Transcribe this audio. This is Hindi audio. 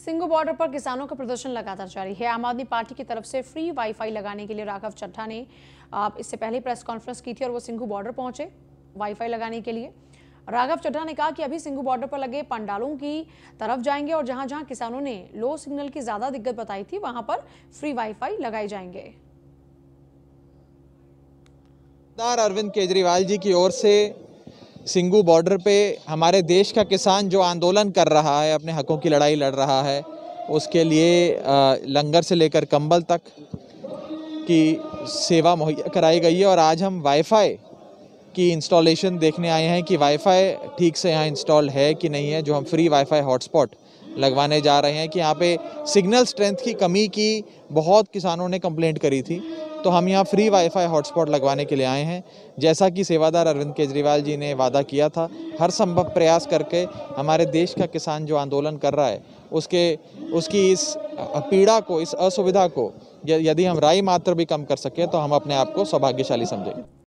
सिंघू बॉर्डर पर किसानों का प्रदर्शन लगातार जारी है। आम आदमी पार्टी की तरफ से फ्री वाईफाई लगाने के लिए राघव चड्ढा ने इससे पहले प्रेस कॉन्फ्रेंस की थी और वो सिंघू बॉर्डर पहुंचे वाईफाई लगाने के लिए। राघव चड्ढा ने कहा कि अभी सिंघू बॉर्डर पर लगे पंडालों की तरफ जाएंगे और जहां जहां किसानों ने लो सिग्नल की ज्यादा दिक्कत बताई थी वहां पर फ्री वाईफाई लगाए जाएंगे। अरविंद केजरीवाल जी की ओर से सिंघू बॉर्डर पे हमारे देश का किसान जो आंदोलन कर रहा है, अपने हकों की लड़ाई लड़ रहा है, उसके लिए लंगर से लेकर कंबल तक की सेवा मुहैया कराई गई है। और आज हम वाईफाई की इंस्टॉलेशन देखने आए हैं कि वाईफाई ठीक से यहाँ इंस्टॉल है कि नहीं है। जो हम फ्री वाईफाई हॉटस्पॉट लगवाने जा रहे हैं कि यहाँ पे सिग्नल स्ट्रेंथ की कमी की बहुत किसानों ने कंप्लेंट करी थी, तो हम यहाँ फ्री वाईफाई हॉटस्पॉट लगवाने के लिए आए हैं। जैसा कि सेवादार अरविंद केजरीवाल जी ने वादा किया था, हर संभव प्रयास करके हमारे देश का किसान जो आंदोलन कर रहा है उसकी इस पीड़ा को, इस असुविधा को यदि हम राई मात्र भी कम कर सके तो हम अपने आप को सौभाग्यशाली समझेंगे।